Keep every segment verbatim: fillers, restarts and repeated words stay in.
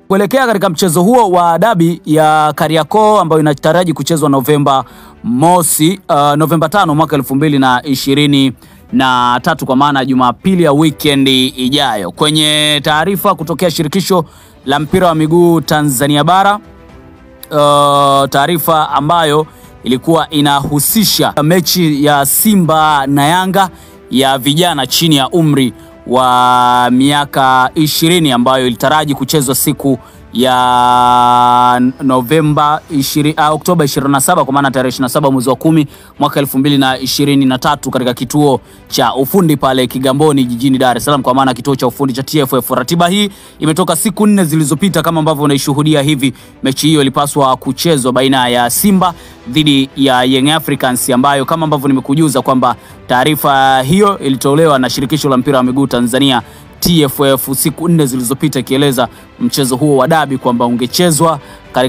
Kuelekea katika mchezo huo wa dabi ya Kariakoo ambayo inataraji kuchezwa Novemba mosi, uh, Novemba tano mwaka elfu mbili na ishirini na tatu, kwa maana Jumapili ya weekend ijayo. Kwenye taarifa kutokea shirikisho la mpira wa miguu Tanzania bara, uh, taarifa ambayo ilikuwa inahusisha mechi ya Simba na Yanga ya vijana chini ya umri wa miaka ishirini ambayo ilitaraji kuchezwa siku ya Novemba ishirini, uh, Oktoba ishirini na saba, kwa maana tarehe ishirini na saba mwezi wa kumi mwaka elfu mbili na ishirini na tatu katika kituo cha ufundi pale Kigamboni jijini Dar es Salaam, kwa maana kituo cha ufundi cha T F F. Ratiba hii imetoka siku nne zilizopita kama ambavyo unaishuhudia hivi. Mechi hiyo ilipaswa kuchezwa baina ya Simba dhidi ya Young Africans, ambayo kama ambavyo nimekujuza kwamba taarifa hiyo ilitolewa na shirikisho la mpira wa miguu Tanzania T F F siku nne zilizopita, kieleza mchezo huo wa dabi kwamba ungechezwa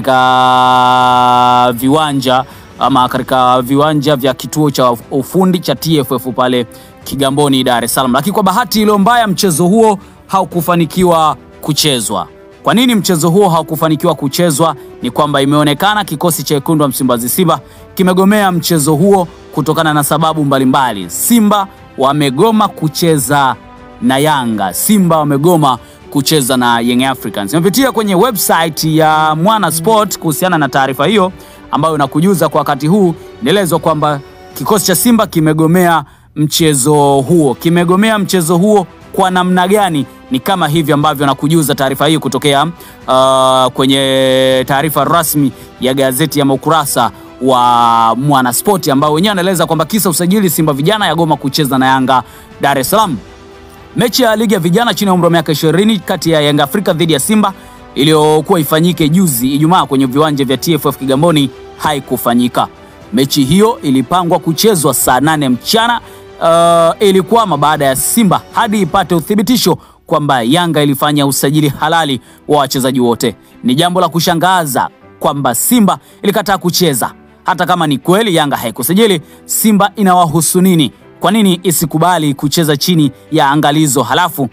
katika viwanja ama katika viwanja vya kituo cha ufundi cha T F F pale Kigamboni Dar es Salaam. Lakini kwa bahati ile mbaya mchezo huo haukufanikiwa kuchezwa. Kwa nini mchezo huo haukufanikiwa kuchezwa? Ni kwamba imeonekana kikosi cha Wekundu wa Msimbazi Simba kimegomea mchezo huo kutokana na sababu mbalimbali. Simba wamegoma kucheza na Yanga, Simba wamegoma kucheza na Young Africans. Nimepitia kwenye website ya Mwana Sport kuhusiana na taarifa hiyo ambayo nakujuza kwa wakati huu. Nielezwa kwamba kikosi cha Simba kimegomea mchezo huo. Kimegomea mchezo huo kwa namna gani? Ni kama hivi ambavyo nakujuza taarifa hii kutokea uh, kwenye taarifa rasmi ya gazeti ya ukurasa wa Mwana Sport, ambao wenyewe anaeleza kwamba kisa usajili Simba vijana yagoma kucheza na Yanga Dar es Salaam. Mechi ya ligi ya vijana chini ya umri wa miaka ishirini kati ya Yanga Afrika dhidi ya Simba iliyokuwa ifanyike juzi Ijumaa kwenye viwanja vya T F F Kigamboni haikufanyika. Mechi hiyo ilipangwa kuchezwa saa nane mchana. Uh, ilikuwa baada ya Simba hadi ipate uthibitisho kwamba Yanga ilifanya usajili halali wa wachezaji wote. Ni jambo la kushangaza kwamba Simba ilikataa kucheza. Hata kama ni kweli Yanga haikusajili, Simba inawahusu nini? Kwa nini isikubali kucheza chini ya angalizo, halafu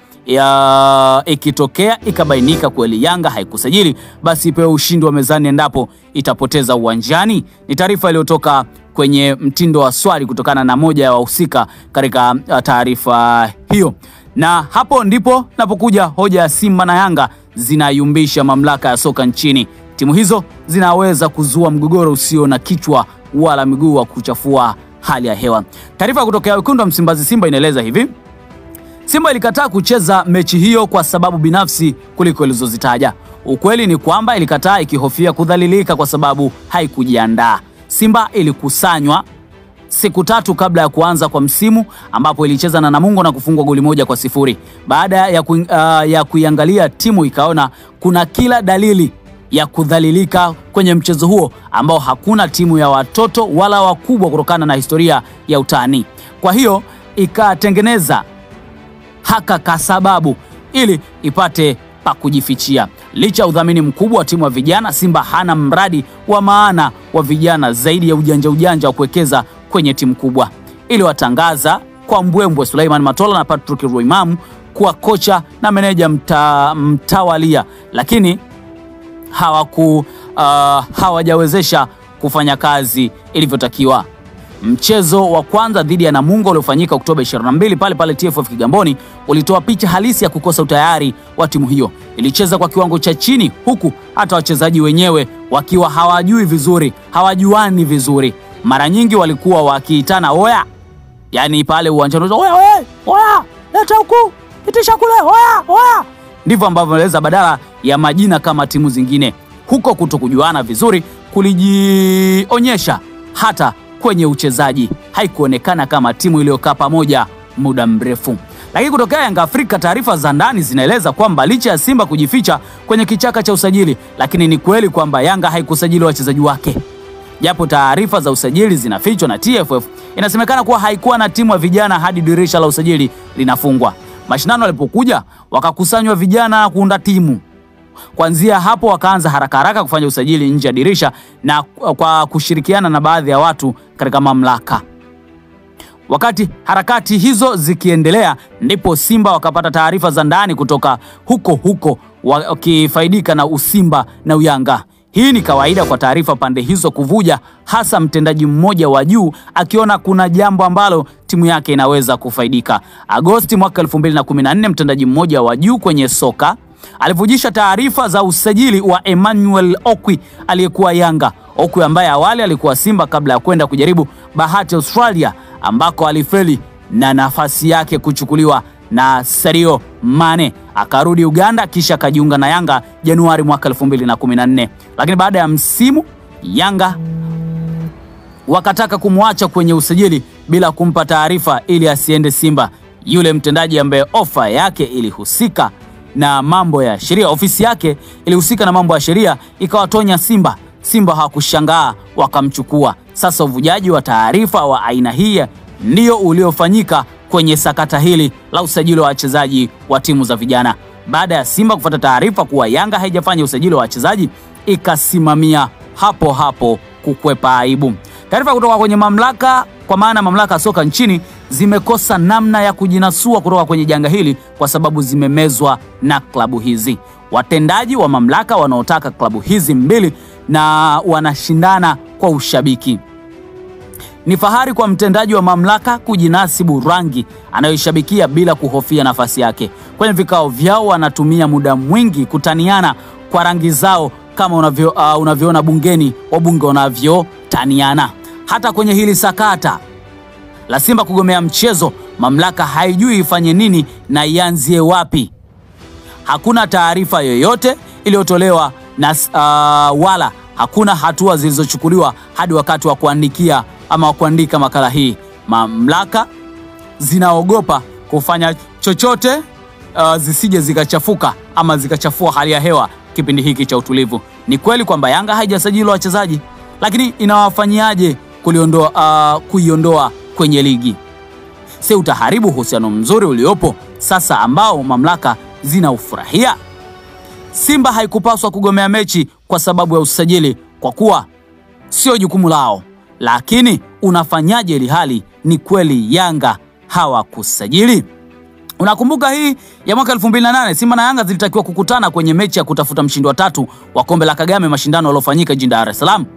ya ikitokea ikabainika kweli Yanga haikusajili, basi ipewe ushindi wa mezani endapo itapoteza uwanjani? Ni taarifa iliyotoka kwenye mtindo wa swali kutokana na moja ya wahusika katika taarifa hiyo. Na hapo ndipo napokuja hoja ya Simba na Yanga zinayumbisha mamlaka ya soka nchini. Timu hizo zinaweza kuzua mgogoro usio na kichwa wala miguu wa kuchafua hali ya hewa. Taarifa kutoka Wekundu wa Msimbazi Simba inaeleza hivi: Simba ilikataa kucheza mechi hiyo kwa sababu binafsi kuliko ilizozitaja. Ukweli ni kwamba ilikataa ikihofia kudhalilika kwa sababu haikujiandaa. Simba ilikusanywa siku tatu kabla ya kuanza kwa msimu, ambapo ilicheza na Namungo na kufungwa goli moja kwa sifuri. Baada ya, ku, uh, ya kuiangalia timu ikaona kuna kila dalili ya kudhalilika kwenye mchezo huo ambao hakuna timu ya watoto wala wakubwa kutokana na historia ya utani. Kwa hiyo ikatengeneza haka kasababu ili ipate pa kujifichia. Licha udhamini mkubwa wa timu wa vijana, Simba hana mradi wa maana wa vijana zaidi ya ujanja ujanja wa kuwekeza kwenye timu kubwa. Ili watangaza kwa mbwembwe Suleiman Matola na Patrick Roimamu kuwa kocha na meneja mta, mtawalia, lakini hawaku uh, hawajawezesha kufanya kazi ilivyotakiwa. Mchezo wa kwanza dhidi ya Namungo uliofanyika Oktoba ishirini na mbili pale pale T F F Kigamboni ulitoa picha halisi ya kukosa utayari wa timu hiyo. Ilicheza kwa kiwango cha chini, huku hata wachezaji wenyewe wakiwa hawajui vizuri, hawajuani vizuri. Mara nyingi walikuwa wakiitana oya, yani pale uwanjani, oya oya oya, leta huku, pitisha kule, oya oya. Ndivyo ambavyo wanaeleza, badala ya majina kama timu zingine. Huko kutokujuana vizuri kulijionyesha hata kwenye uchezaji. Haikuonekana kama timu iliyokaa pamoja muda mrefu. Lakini kutokea Yanga Afrika, taarifa za ndani zinaeleza kwamba licha ya Simba kujificha kwenye kichaka cha usajili, lakini ni kweli kwamba Yanga haikusajili wachezaji wake. Japo taarifa za usajili zinafichwa na T F F, inasemekana kuwa haikuwa na timu ya vijana hadi dirisha la usajili linafungwa. Mashindano yalipokuja, wakakusanywa vijana na kuunda timu. Kuanzia hapo wakaanza haraka haraka kufanya usajili nje ya dirisha na kwa kushirikiana na baadhi ya watu katika mamlaka. Wakati harakati hizo zikiendelea, ndipo Simba wakapata taarifa za ndani kutoka huko huko wakifaidika na usimba na uyanga. Hii ni kawaida kwa taarifa pande hizo kuvuja, hasa mtendaji mmoja wa juu akiona kuna jambo ambalo timu yake inaweza kufaidika. Agosti mwaka elfu mbili na kumi na nne, mtendaji mmoja wa juu kwenye soka alivujisha taarifa za usajili wa Emmanuel Okwi aliyekuwa Yanga. Okwi ambaye awali alikuwa Simba kabla ya kwenda kujaribu bahati Australia ambako alifeli na nafasi yake kuchukuliwa na Sadio Mane. Akarudi Uganda kisha akajiunga na Yanga Januari mwaka elfu mbili na kumi na nne. Lakini baada ya msimu Yanga wakataka kumwacha kwenye usajili bila kumpa taarifa ili asiende Simba. Yule mtendaji ambaye ofa yake ilihusika na mambo ya sheria, ofisi yake ilihusika na mambo ya sheria, ikawatonya Simba. Simba hawakushangaa wakamchukua. Sasa uvujaji wa taarifa wa aina hii ndio uliofanyika kwenye sakata hili la usajili wa wachezaji wa timu za vijana. Baada ya Simba kufuata taarifa kuwa Yanga haijafanya usajili wa wachezaji, ikasimamia hapo hapo kukwepa aibu. Taarifa kutoka kwenye mamlaka, kwa maana mamlaka soka nchini, zimekosa namna ya kujinasua kutoka kwenye janga hili kwa sababu zimemezwa na klabu hizi. Watendaji wa mamlaka wanaotaka klabu hizi mbili na wanashindana kwa ushabiki. Ni fahari kwa mtendaji wa mamlaka kujinasibu rangi anayoishabikia bila kuhofia nafasi yake. Kwenye vikao vyao wanatumia muda mwingi kutaniana kwa rangi zao kama unavyo, uh, unavyoona bungeni wabunge wanavyotaniana. Hata kwenye hili sakata la Simba kugomea mchezo, mamlaka haijui ifanye nini na ianzie wapi. Hakuna taarifa yoyote iliyotolewa na uh, wala hakuna hatua zilizochukuliwa hadi wakati wa kuandikia ama kuandika makala hii. Mamlaka zinaogopa kufanya chochote uh, zisije zikachafuka ama zikachafua hali ya hewa kipindi hiki cha utulivu. Ni kweli kwamba Yanga haijasajili wachezaji, lakini inawafanyaje kuliondoa uh, kuiondoa kwenye ligi? Si utaharibu uhusiano mzuri uliopo sasa ambao mamlaka zinaufurahia? Simba haikupaswa kugomea mechi kwa sababu ya usajili, kwa kuwa sio jukumu lao. Lakini unafanyaje ili hali ni kweli Yanga hawakusajili? Unakumbuka hii ya mwaka elfu mbili na nane, Simba na Yanga zilitakiwa kukutana kwenye mechi ya kutafuta mshindi wa tatu wa kombe la Kagame, mashindano yaliyofanyika jijini Dar es Salaam.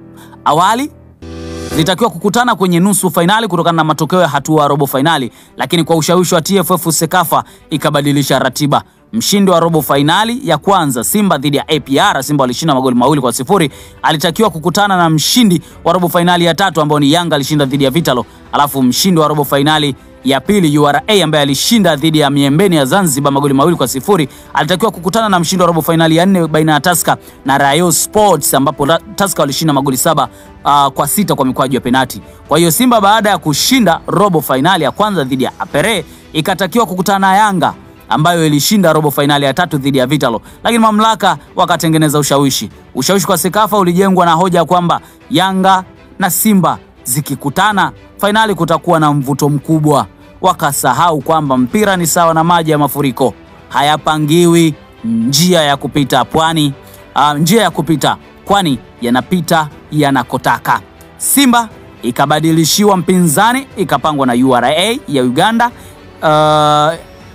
Awali zilitakiwa kukutana kwenye nusu finali kutokana na matokeo ya hatua ya robo finali, lakini kwa ushawishi wa T F F Sekafa ikabadilisha ratiba. Mshindi wa robo finali ya kwanza, Simba dhidi ya A P R, Simba walishinda magoli mawili kwa sifuri, alitakiwa kukutana na mshindi wa robo finali ya tatu ambao ni Yanga alishinda dhidi ya Vitalo. Alafu mshindi wa robo finali ya pili U R A ambaye alishinda dhidi ya Miembeni ya Zanzibar magoli mawili kwa sifuri, alitakiwa kukutana na mshindi wa robo finali ya nne baina ya Tusker na Rayo Sports ambapo Tusker walishinda magoli saba uh, kwa sita kwa mikwaju ya penalti. Kwa hiyo Simba baada ya kushinda robo finali ya kwanza dhidi ya Apere, ikatakiwa kukutana na Yanga ambayo ilishinda robo finali ya tatu dhidi ya Vitalo, lakini mamlaka wakatengeneza ushawishi. Ushawishi kwa Sekafa ulijengwa na hoja kwamba Yanga na Simba zikikutana finali kutakuwa na mvuto mkubwa. Wakasahau kwamba mpira ni sawa na maji ya mafuriko, hayapangiwi njia ya kupita pwani, uh, njia ya kupita kwani yanapita yanakotaka. Simba ikabadilishiwa mpinzani, ikapangwa na U R A ya Uganda, uh,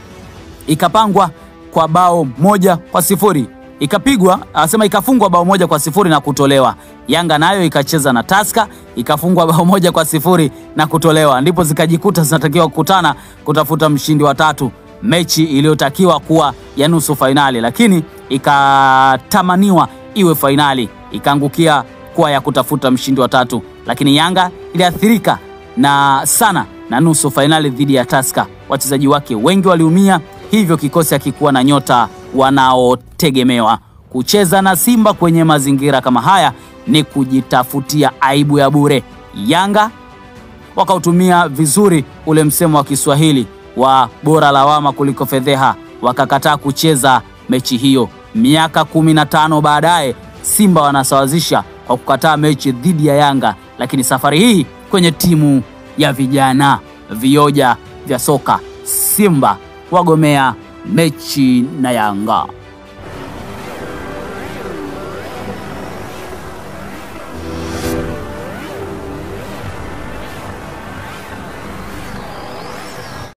ikapangwa kwa bao moja kwa sifuri. Ikapigwa, asema ikafungwa bao moja kwa sifuri na kutolewa. Yanga nayo ikacheza na Tusker, ikafungwa bao moja kwa sifuri na kutolewa. Ndipo zikajikuta zinatakiwa kukutana kutafuta mshindi wa tatu. Mechi iliyotakiwa kuwa ya nusu finali, lakini ikatamaniwa iwe finali, ikaangukia kuwa ya kutafuta mshindi wa tatu. Lakini Yanga iliathirika na sana na nusu finali dhidi ya Tusker. Wachezaji wake wengi waliumia, hivyo kikosi hakikuwa na nyota wanaotegemewa. Kucheza na Simba kwenye mazingira kama haya ni kujitafutia aibu ya bure. Yanga wakautumia vizuri ule msemo wa Kiswahili wa bora lawama kuliko fedheha, wakakataa kucheza mechi hiyo. Miaka kumi na tano baadaye Simba wanasawazisha kwa kukataa mechi dhidi ya Yanga, lakini safari hii kwenye timu ya vijana, vioja vya soka Simba, Wagomea, Mechi na Yanga.